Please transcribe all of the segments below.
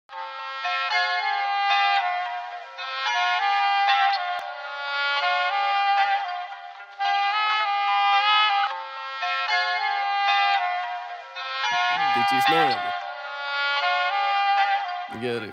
Tai čia jis nauja. Gerai.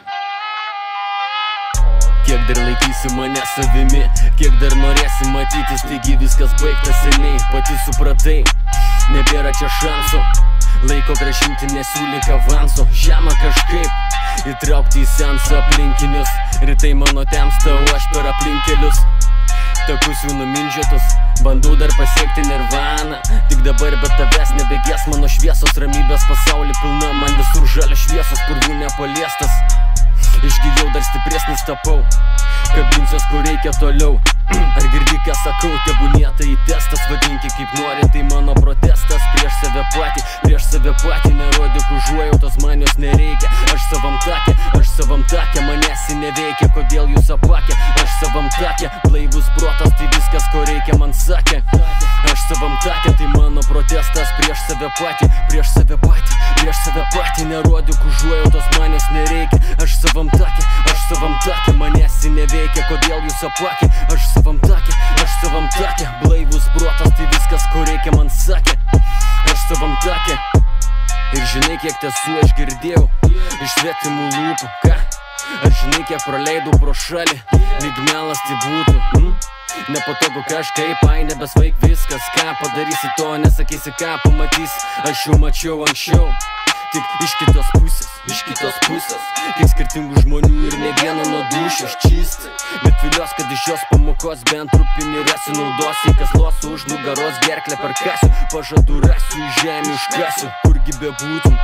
Kiek dar laikysi mane savimi, kiek dar norėsi matytis, taigi viskas baigta seniai. Pati supratai, nebėra čia šansų, laiko grąžinti nesiūlyk avanso. Žemą kažkaip įtraukti į sensą aplinkinius, rytai mano temsta, o aš per aplinkelius takus jau numindžiotus, bandau dar pasiekti nirvaną. Tik dabar be tavęs nebegės mano šviesos, ramybės pasaulį pilna, man visur žalio šviesos, purvų nepaliestas. Išgyjau, dar stipresnis tapau, kabinsiuos kur reikia toliau. Ar girdi ką sakau, tebūnie tai testas, vadinki kaip nori, tai mano protestas. Prieš save patį, nerodyk užuojautos, man jos nereikia. Aš savam take, manęs neveikia, kodėl jūs apakė. Aš savam take, blaivus protas, tai viskas ko reikia man sakė. Aš savam take, tai mano protestas. Prieš save patį, nerodyk užuojautos, man jos nereikia. Aš savam take, manęs neveikia, kodėl jūs apakė. Aš savam take, blaivus protas, tai viskas ko reikia man sakė. Aš savam take. Ir žinai kiek tesu aš girdėjau iš svetimų lūpų, ką? Ar žinai kiek praleidau pro šalį, lyg melas tai būtų. Nepatogu kažkaip, nebesvaik viskas, ką padarysi to, nesakysi ką pamatysi. Aš jau mačiau anksčiau, tik iš kitos pusės, kiek skirtingų žmonių ir ne vieno nuo dūšios čistai. Bet vilios, kad iš jos pamokos bent trupinį resiu naudosi. Kas losų už nugaros gerklę perkasiu, pažadu rasiu, į žemę užkasiu. Kurgi bebūtum.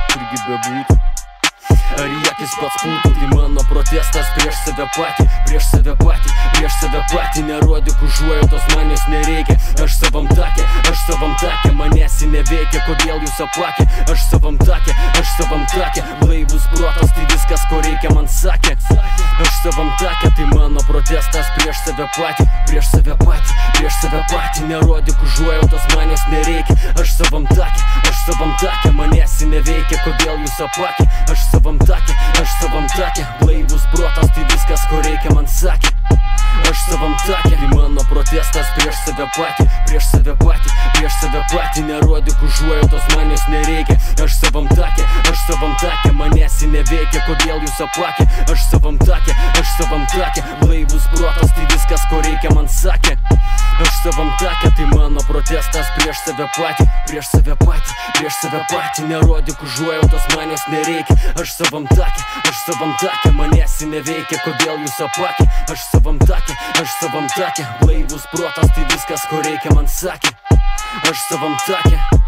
Ar į akis pats pultum, tai mano protestas. Prieš save patį, nerodyk užuojautos, man jos nereikia. Aš savam take, manęs neveikia, kodėl jūs apakė. Aš savam take, blaivus protas, tai viskas ko reikia man sakė. Aš savam take, tai mano protestas. Prieš save patį, nerodyk užuojautos, man jos nereikia. Aš savam take, manęs neveikia, kodėl jūs apakė. Aš savam take, blaivus protas, tai viskas ko reikia man sakė. Aš savam take, tai mano protestas. Prieš save patį, nerodyk užuojautos, man jos nereikia. Aš savam take, manęs neveikia, kodėl jūs apakė. Aš savam take, blaivus protas, tai viskas ko reikia man sakė. Aš savam take, tai mano protestas. Prieš save patį, nerodyk užuojautos, man jos nereikia. Aš savam take, manęs neveikia, kodėl jūs apakė. Aš savam take, blaivus protas, tai viskas ko reikia man sakė. Aš savam take.